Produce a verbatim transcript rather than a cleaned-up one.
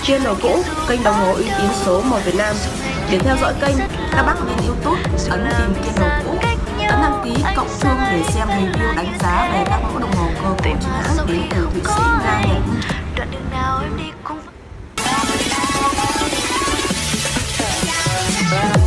Channel cũ, kênh đồng hồ uy tín số một Việt Nam. Để theo dõi kênh, các bác lên YouTube ấn tìm channel cũ, ấn đăng ký cộng chuông để xem review đánh giá về các mẫu đồng hồ cơ cổ chính hãng đến từ Thụy Sĩ, Nga, Nhật.